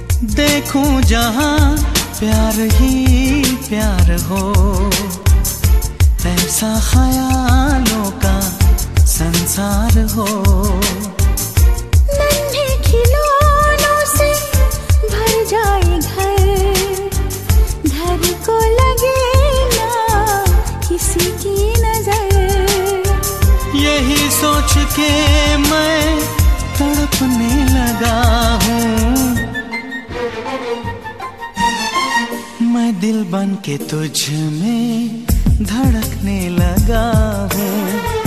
देखूं जहां प्यार ही प्यार हो, ऐसा ख्यालों का संसार हो। नन्हे खिलौनों से भर जाए घर, घर को लगे ना किसी की नजर। यही सोच के मैं तड़पने लगा हूँ, मैं दिल बन के तुझ में धड़कने लगा हूँ।